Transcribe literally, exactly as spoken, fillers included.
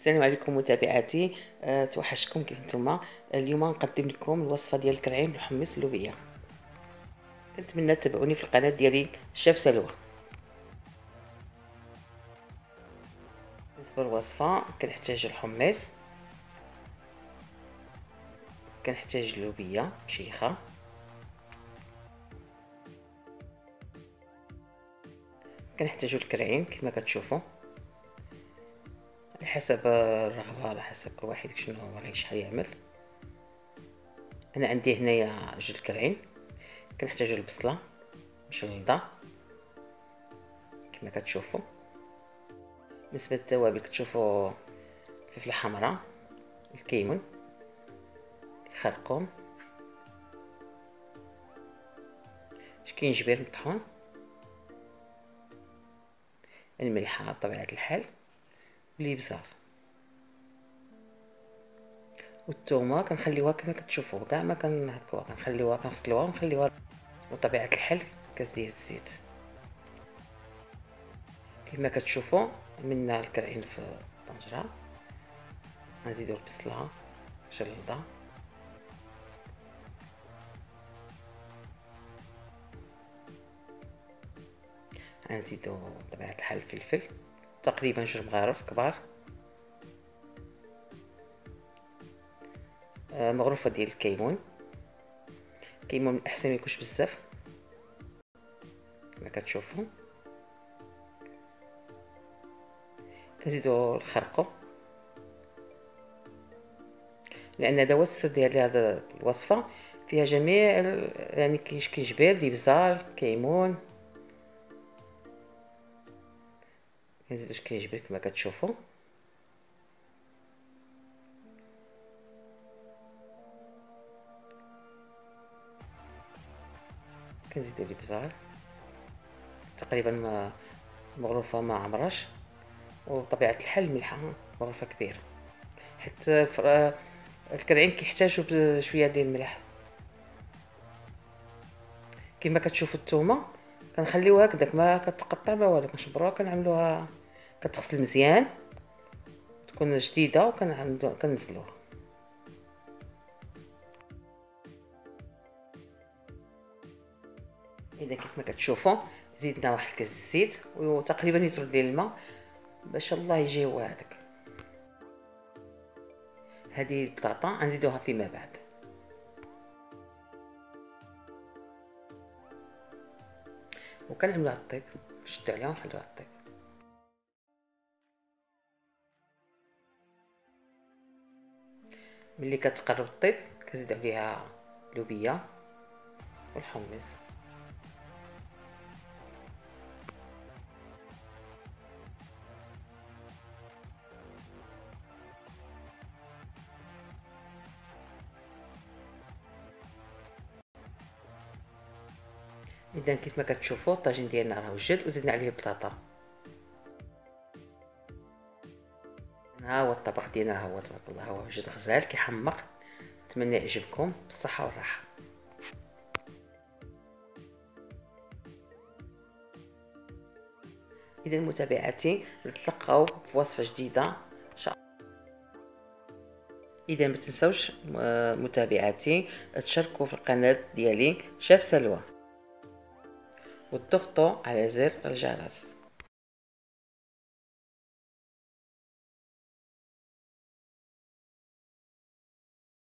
السلام عليكم متابعاتي. أه توحشتكم كيف نتوما. اليوم نقدم لكم الوصفه ديال الكرعين بالحمص اللوبيه. كنتمنى تتابعوني في القناه ديالي شاف سلوى. بالنسبه للوصفه كنحتاج الحمص، كنحتاج اللوبيه مشيخه، كنحتاجو الكرعين كما كتشوفوا على حسب الرغبه، على حسب كل واحد شنو بغى شحال يعمل. انا عندي هنايا جوج الكرعين. كنحتاجو البصله مشلضه كما كتشوفوا. بالنسبه للتوابل كتشوفوا الفلفله حمراء، الكيمون، الخرقوم، شكينجبير مطحون، الملحه بطبيعه الحال، والابزار والثومه كنخليوها كما كتشوفوا، كاع ما كنهكوها كنخليوها كنغسلوها ونخليوها. وطبيعه الحال كاس ديال الزيت كما كتشوفوا. منا الكرعين في الطنجره، غنزيدو البصله مشلضه، غنزيدو بطبيعه الحال الفلفل تقريبا جوج مغارف كبار، آه مغروفه ديال الكيمون. الكيمون من الاحسن ميكونش بزاف كما كتشوفوا. كنزيدو الخرقو لان هذا هو السر ديال هذه الوصفه، فيها جميع يعني كيشكينجبير، الابزار، كيمون. كنزيدو شكينجبير كما كتشوفوا، كنزيدو الابزار تقريبا ما مغروفه ما عمرش، وبطبيعه الحال الملحه مغروفه كبيره، حتى الكرعين كيحتاجوا بشويه ديال الملح. كما كتشوفوا الثومه كنخليوها هكذاك ما كتقطع ما والو، كنشبروها كنعملوها كتغسل مزيان تكون جديده وكنزلوها. اذا كيف ما كتشوفوا زيدنا واحد الكاس الزيت وتقريبا لتر ديال الماء باش الله يجي هو هذاك. هذه البطاطا غنزيدوها فيما بعد. وكنعملوها الطيب، نشدو عليها ونخليوها الطيب. ملي كتقرب الطيب كنزيد عليها اللوبيه والحمص. اذا كيف ما كتشوفوا الطاجين ديالنا راه وجد وزدنا عليه البطاطا. ها هو الطبق ديالنا، ها هو تبارك الله، ها هو وجد غزال كيحمق. نتمنى يعجبكم بالصحه والراحه. اذا متابعاتي نتلقاو في وصفه جديده ان شاء الله. اذا ما تنسوش متابعاتي تشاركوا في القناه ديالي شاف سلوى وتضغطوا على زر الجرس.